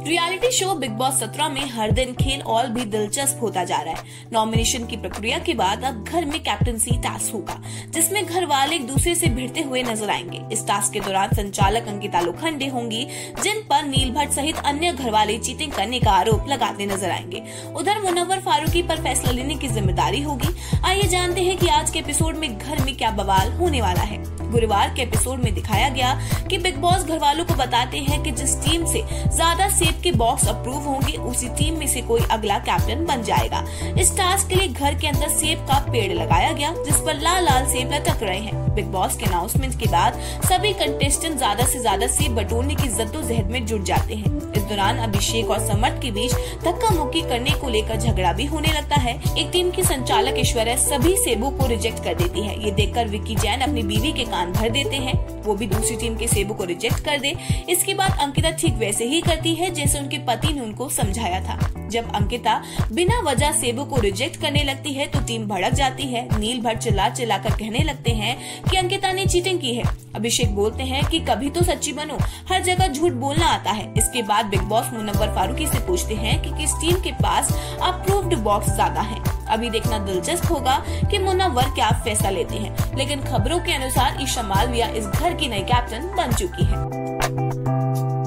Reality show big boss 17 में हर दिन खेल और भी दिलचस्प होता जा रहा है। नॉमिनेशन की प्रक्रिया के बाद अब घर में कैप्टनसी टास्क होगा, जिसमें घर वाले एक दूसरे से भिड़ते हुए नजर आएंगे। इस टास्क के दौरान संचालक अंकिता लोखंडे होंगी, जिन पर नील भट्ट सहित अन्य घर वाले चीटिंग करने का आरोप लगाते नजर आएंगे। उधर मुनव्वर फारूकी पर फैसला लेने की जिम्मेदारी होगी। आइए जानते हैं कि आज के एपिसोड में घर में क्या बवाल होने वाला है। गुरुवार के एपिसोड में दिखाया गया कि बिग बॉस घर वालों को बताते हैं कि जिस टीम से ज्यादा सेब के बॉक्स अप्रूव होंगे, उसी टीम में से कोई अगला कैप्टन बन जाएगा। इस टास्क के लिए घर के अंदर सेब का पेड़ लगाया गया, जिस पर लाल लाल सेब लटक रहे हैं। बिग बॉस के अनाउंसमेंट के बाद सभी कंटेस्टेंट ज्यादा से ज्यादा सेब बटोरने की जद्दोजहद में जुट जाते हैं। इस दौरान अभिषेक और समर्थ के बीच धक्का मुक्की करने को लेकर झगड़ा भी होने लगता है। एक टीम की संचालक ऐश्वर्या सभी सेबों को रिजेक्ट कर देती है। ये देखकर विक्की जैन अपनी बीवी के कान भर देते हैं, वो भी दूसरी टीम के सेबों को रिजेक्ट कर दे। इसके बाद अंकिता ठीक वैसे ही करती है जैसे उनके पति ने उनको समझाया था। जब अंकिता बिना वजह सेबों को रिजेक्ट करने लगती है तो टीम भड़क जाती है। नील भट्ट चिल्ला कर कहने लगते हैं कि अंकिता ने चीटिंग की है। अभिषेक बोलते हैं कि कभी तो सच्ची बनो, हर जगह झूठ बोलना आता है। इसके बाद बिग बॉस मुनव्वर फारूकी से पूछते हैं कि किस टीम के पास अप्रूव्ड बॉक्स ज्यादा है। अभी देखना दिलचस्प होगा कि मुनव्वर क्या फैसला लेते हैं, लेकिन खबरों के अनुसार ईशा मालविया इस घर की नई कैप्टन बन चुकी है।